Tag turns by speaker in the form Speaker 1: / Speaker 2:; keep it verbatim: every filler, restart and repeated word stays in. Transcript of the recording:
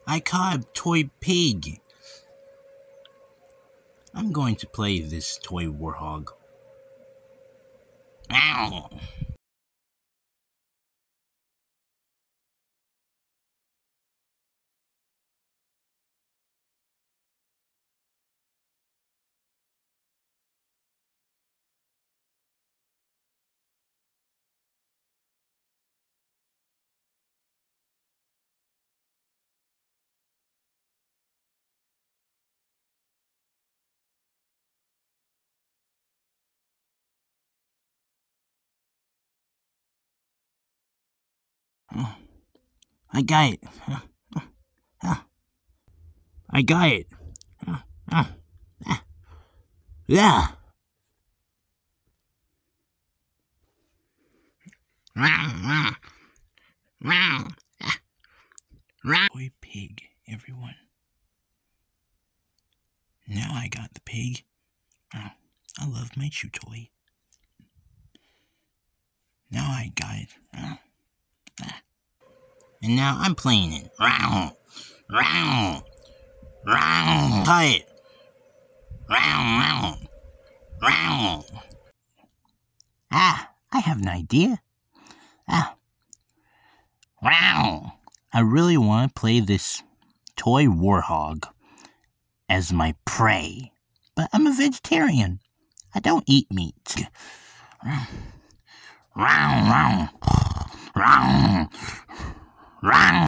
Speaker 1: I caught a toy pig. I'm going to play this toy warhog. Ow! I got it. I got it. Yeah. Toy pig, everyone. Now I got the pig. Oh, I love my chew toy. Now I got it. Oh. And now I'm playing it. Round, round, round. Cut it. Round, round, round. Ah, I have an idea. Ah. Round. I really want to play this toy warhog as my prey. But I'm a vegetarian. I don't eat meat. Round, round, round, round.